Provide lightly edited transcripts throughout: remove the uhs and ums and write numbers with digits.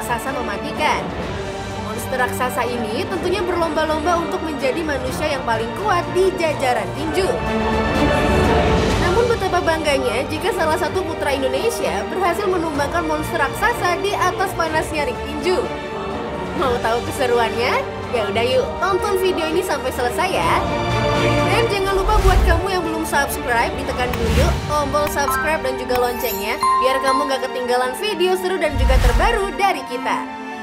raksasa mematikan. Monster raksasa ini tentunya berlomba-lomba untuk menjadi manusia yang paling kuat di jajaran tinju. Namun betapa bangganya jika salah satu putra Indonesia berhasil menumbangkan monster raksasa di atas panasnya ring tinju. Mau tahu keseruannya? Ya udah yuk, tonton video ini sampai selesai ya. Dan jangan lupa buat kamu yang belum subscribe, ditekan dulu tombol subscribe dan juga loncengnya, biar kamu gak ketinggalan video seru dan juga terbaru dari kita.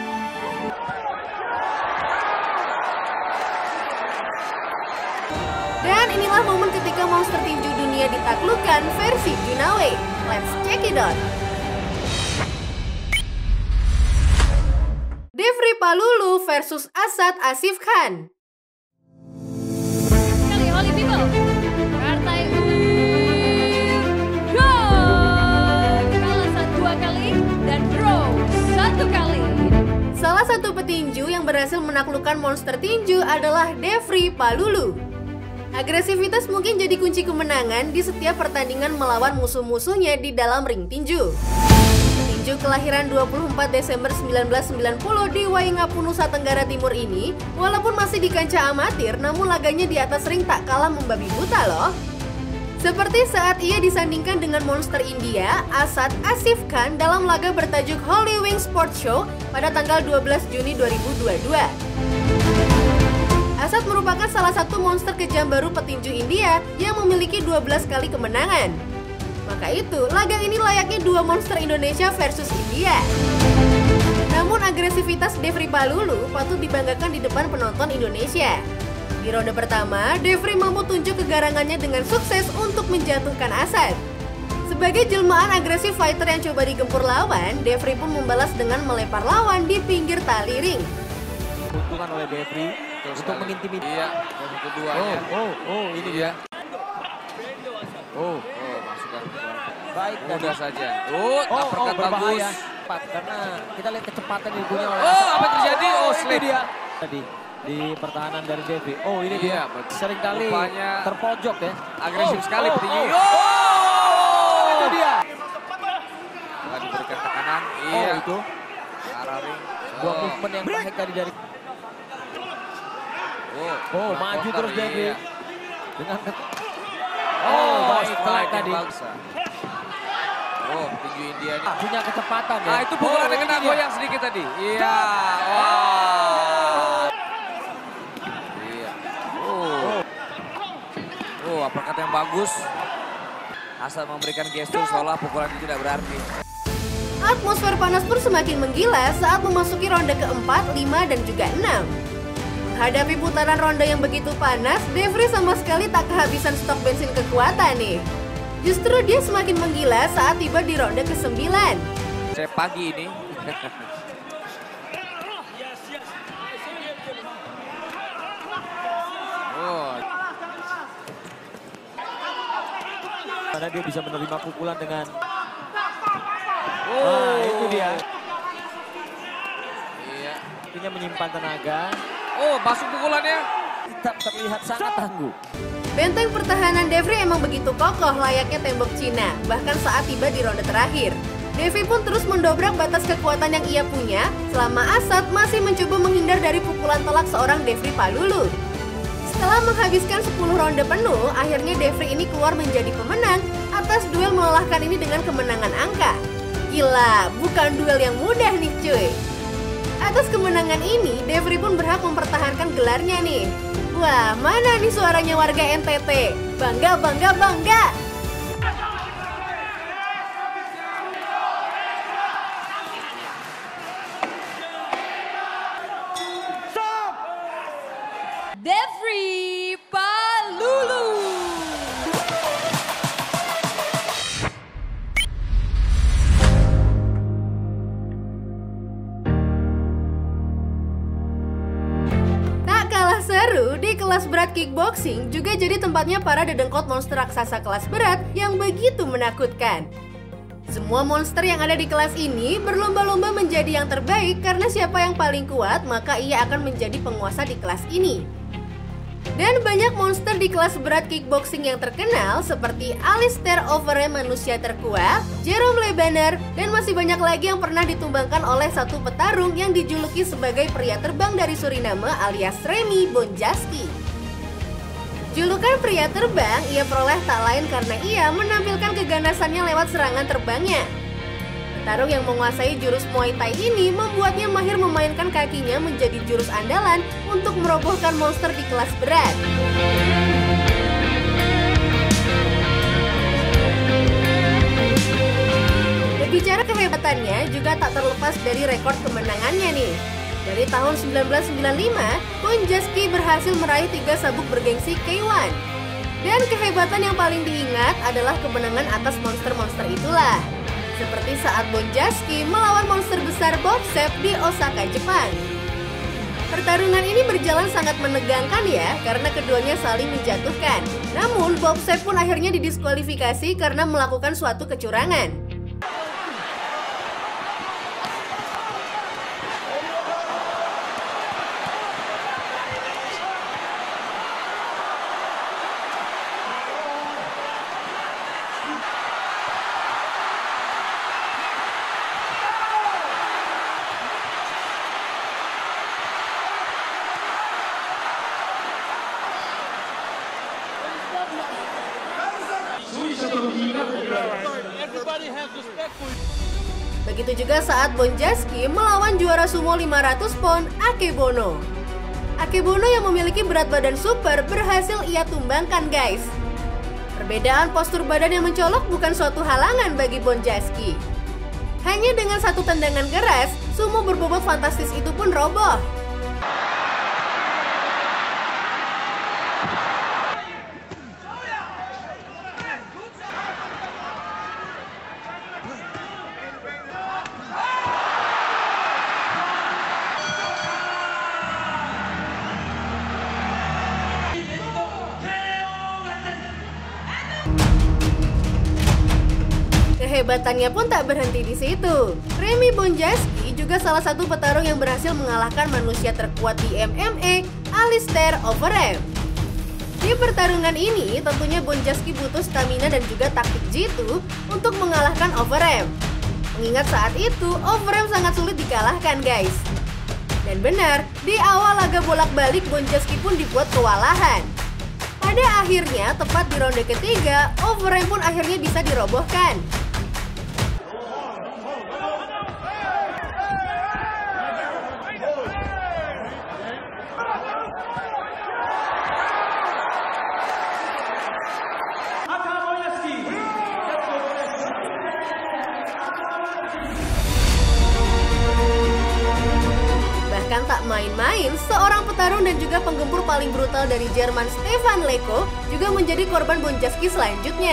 Dan inilah momen ketika monster tinju dunia ditaklukkan versi Junawe. Let's check it out. Devri Palulu versus Asad Asif Khan. Kali Holy People, partai go! Kalah 2 kali dan draw 1 kali. Salah satu petinju yang berhasil menaklukkan monster tinju adalah Devri Palulu. Agresivitas mungkin jadi kunci kemenangan di setiap pertandingan melawan musuh-musuhnya di dalam ring tinju. Petinju kelahiran 24 Desember 1990 di Waingapu, Nusa Tenggara Timur ini, walaupun masih di kancah amatir, namun laganya di atas ring tak kalah membabi buta loh. Seperti saat ia disandingkan dengan monster India, Asad Asif Khan dalam laga bertajuk Holy Wing Sports Show pada tanggal 12 Juni 2022. Asad merupakan salah satu monster kejam baru petinju India yang memiliki 12 kali kemenangan. Maka itu, laga ini layaknya dua monster Indonesia versus India. Namun agresivitas Devri Palulu patut dibanggakan di depan penonton Indonesia. Di ronde pertama, Devri mampu tunjuk kegarangannya dengan sukses untuk menjatuhkan Asad. Sebagai jelmaan agresif fighter yang coba digempur lawan, Devri pun membalas dengan melempar lawan di pinggir tali ring. Peruntungan oleh Devri untuk mengintimidasi. Iya, yang keduanya. Ini dia. Masukkan. Baik, Mudah saja. berbahaya. Bagus. Karena kita lihat kecepatan yang punya oleh Apa yang terjadi? Slip. dia. Tadi di pertahanan dari Devri. Ini dia. Seringkali Rupanya terpojok ya. agresif sekali petinju. Itu dia. Telah diberikan tekanan. Itu. Arah ring. Dua movement yang baik tadi dari. Maju terus Devri. Iya. Dengan Baik tadi. Petinju India ini. Punya kecepatan ya. Itu pukulannya kena goyang sedikit tadi. Iya. Iya. Uppercut yang bagus. Asal memberikan gestur seolah pukulan itu tidak berarti. Atmosfer panas pun semakin menggila saat memasuki ronde keempat, 5, dan juga 6. Menghadapi putaran ronde yang begitu panas, Devri sama sekali tak kehabisan stok bensin kekuatan nih. Justru dia semakin menggila saat tiba di ronde ke-9. Saya pagi ini. Karena dia bisa menerima pukulan dengan itu dia. Iya. Artinya menyimpan tenaga. Masuk pukulannya. Tetap terlihat sangat tangguh. Benteng pertahanan Devri emang begitu kokoh layaknya tembok Cina, bahkan saat tiba di ronde terakhir. Devri pun terus mendobrak batas kekuatan yang ia punya, selama Asad masih mencoba menghindar dari pukulan telak seorang Devri Palulu. Setelah menghabiskan 10 ronde penuh, akhirnya Devri ini keluar menjadi pemenang atas duel melelahkan ini dengan kemenangan angka. Gila, bukan duel yang mudah nih cuy. Atas kemenangan ini, Devri pun berhak mempertahankan gelarnya nih. Wah, mana nih suaranya warga NTT? Bangga, bangga, bangga! Devri Palulu. Seru, di kelas berat kickboxing juga jadi tempatnya para dedengkot monster raksasa kelas berat yang begitu menakutkan. Semua monster yang ada di kelas ini berlomba-lomba menjadi yang terbaik karena siapa yang paling kuat maka ia akan menjadi penguasa di kelas ini. Dan banyak monster di kelas berat kickboxing yang terkenal seperti Alistair Overeem manusia terkuat, Jerome Le Banner, dan masih banyak lagi yang pernah ditumbangkan oleh satu petarung yang dijuluki sebagai pria terbang dari Suriname alias Remy Bonjasky. Julukan pria terbang ia peroleh tak lain karena ia menampilkan keganasannya lewat serangan terbangnya. Petarung yang menguasai jurus Muay Thai ini membuatnya mahir memainkan kakinya menjadi jurus andalan untuk merobohkan monster di kelas berat. Berbicara kehebatannya juga tak terlepas dari rekor kemenangannya nih. Dari tahun 1995, Bonjasky berhasil meraih 3 sabuk bergengsi K1. Dan kehebatan yang paling diingat adalah kemenangan atas monster-monster itulah. Seperti saat Bonjasky melawan monster besar Bob Sapp di Osaka, Jepang. Pertarungan ini berjalan sangat menegangkan ya, karena keduanya saling menjatuhkan. Namun Bob Sapp pun akhirnya didiskualifikasi karena melakukan suatu kecurangan. Begitu juga saat Bonjasky melawan juara sumo 500 pon Akebono. Akebono yang memiliki berat badan super berhasil ia tumbangkan guys. Perbedaan postur badan yang mencolok bukan suatu halangan bagi Bonjasky. Hanya dengan satu tendangan keras, sumo berbobot fantastis itu pun roboh. Kehebatannya pun tak berhenti di situ. Remy Bonjasky juga salah satu petarung yang berhasil mengalahkan manusia terkuat di MMA, Alistair Overeem. Di pertarungan ini, tentunya Bonjasky butuh stamina dan juga taktik jitu untuk mengalahkan Overeem. Mengingat saat itu, Overeem sangat sulit dikalahkan guys. Dan benar, di awal laga bolak-balik Bonjasky pun dibuat kewalahan. Pada akhirnya, tepat di ronde ketiga, Overeem pun akhirnya bisa dirobohkan. Bahkan tak main-main, seorang petarung dan juga penggempur paling brutal dari Jerman Stefan Leko juga menjadi korban Bonjasky selanjutnya.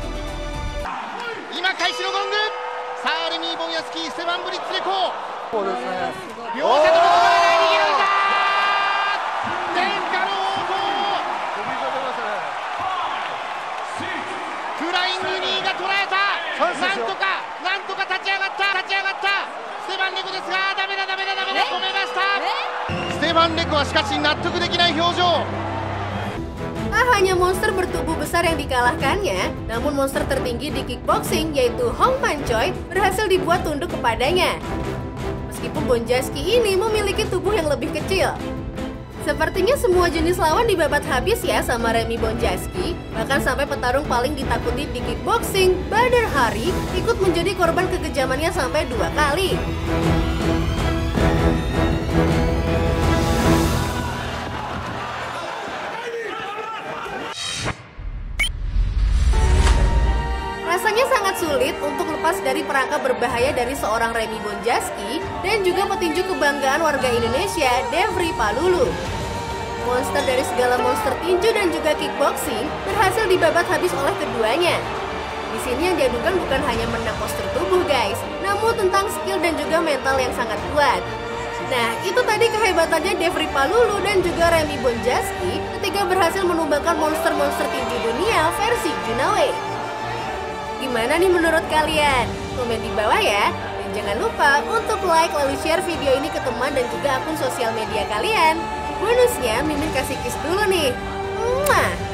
Tak hanya monster bertubuh besar yang dikalahkannya, namun monster tertinggi di kickboxing yaitu Hong Man Choi berhasil dibuat tunduk kepadanya. Meskipun Bonjasky ini memiliki tubuh yang lebih kecil. Sepertinya semua jenis lawan dibabat habis ya sama Remy Bonjasky. Bahkan sampai petarung paling ditakuti di kickboxing, Badr Hari, ikut menjadi korban kekejamannya sampai 2 kali. Rasanya sangat sulit untuk lepas dari perangkap berbahaya dari seorang Remy Bonjasky dan juga petinju kebanggaan warga Indonesia, Devri Palulu. Monster dari segala monster tinju dan juga kickboxing berhasil dibabat habis oleh keduanya. Di sini yang diadukan bukan hanya menang postur tubuh guys, namun tentang skill dan juga mental yang sangat kuat. Nah, itu tadi kehebatannya Devri Palulu dan juga Remy Bonjasky ketika berhasil menumbangkan monster-monster tinju dunia versi Junawe. Gimana nih menurut kalian? Komen di bawah ya. Dan jangan lupa untuk like lalu share video ini ke teman dan juga akun sosial media kalian. Bonusnya Mimin kasih kiss dulu nih. Mwah.